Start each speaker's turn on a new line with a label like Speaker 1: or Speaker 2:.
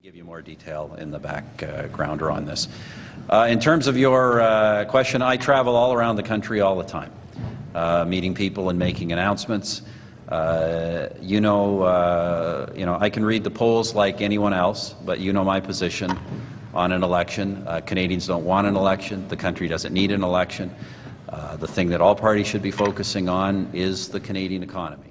Speaker 1: give you more detail in the backgrounder on this. In terms of your question, I travel all around the country all the time, meeting people and making announcements. I can read the polls like anyone else, but you know my position on an election. Canadians don't want an election. The country doesn't need an election. The thing that all parties should be focusing on is the Canadian economy.